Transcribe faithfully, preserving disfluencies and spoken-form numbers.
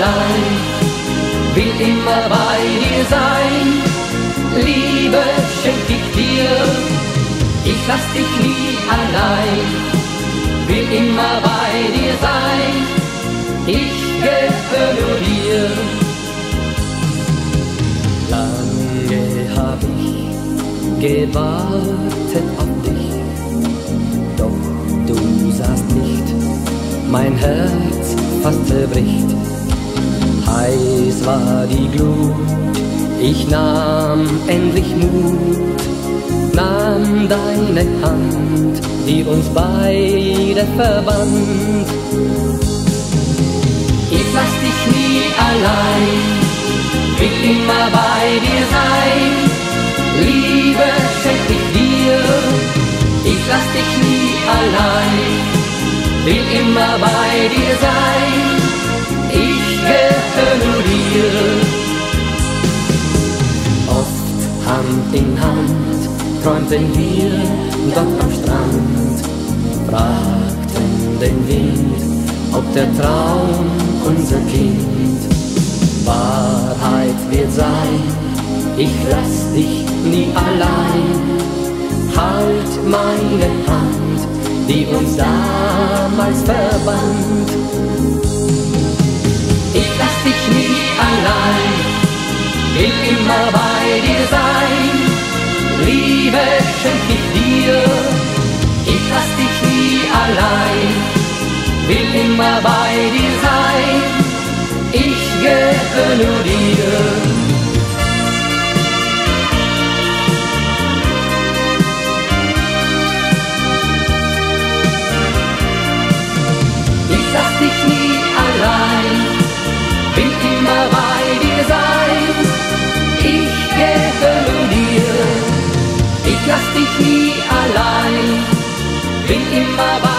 allein, will immer bei dir sein. Liebe schenk ich dir, ich lass dich nie allein, will immer bei dir sein, ich gehöre nur dir. Lange hab ich gewartet auf dich, doch du sahst nicht, mein Herz fast zerbricht. Heiß war die Glut, ich nahm endlich Mut, nahm deine Hand, die uns beide verband. Ich lass dich nie allein, will immer bei dir sein. Liebe schenk ich dir, ich lass dich nie allein, will immer bei dir sein. Ich gehöre nur dir. Oft Hand in Hand träumten wir dort am Strand, fragten den Wind, ob der Traum unser Kind Wahrheit wird sein. Ich lass dich nie allein, halt meine Hand, die uns damals verband. Ich lass dich nie allein, will immer bei dir sein. Liebe schenk ich dir, ich lass dich nie allein, will immer bei dir sein. Ich gehöre nur dir. Ich lass dich nie allein, will immer bei dir sein. Ich gehöre nur dir. Ich lass dich nie allein, will immer bei dir sein.